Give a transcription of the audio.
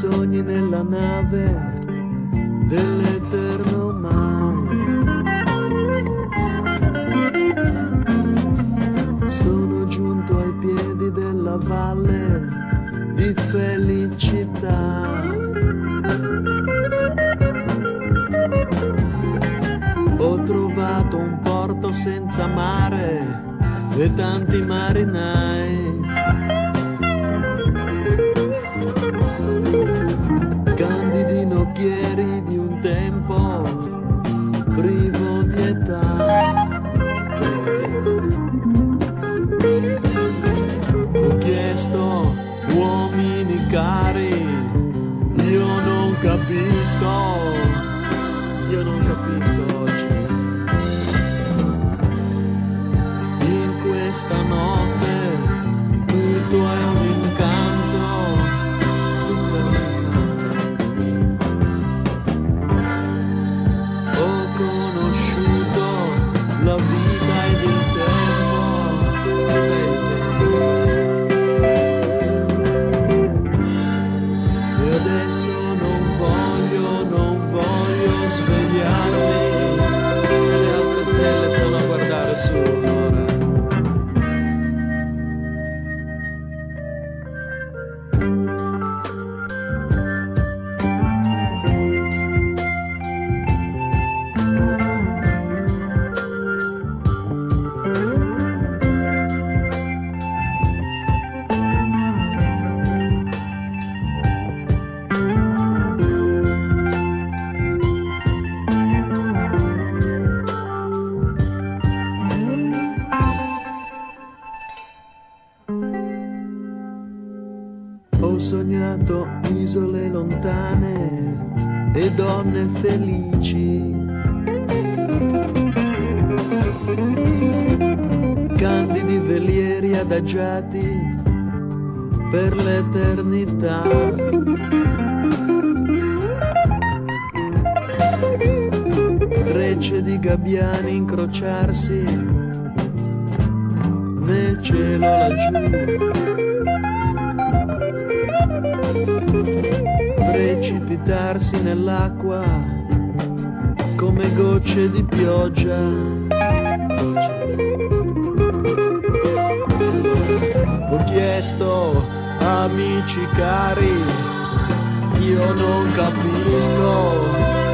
sogni nella nave dell'eterno mai. Sono giunto ai piedi della valle di felicità. Ho trovato un porto senza mare e tanti marinai. Candidi nocchieri di un tempo privo di età. Ho chiesto uomini cari, io non capisco oggi. In questa notte tutto è un incanto, tutto è un incanto. Ho conosciuto la vita ed il tempo, e adesso non voglio svegliarmi, e le altre stelle stanno a guardare su ora. Ho sognato isole lontane e donne felici, candidi velieri adagiati per l'eternità. Trecce di gabbiani incrociarsi nel cielo laggiù, precipitarsi nell'acqua come gocce di pioggia. Ho chiesto, amici cari, io non capisco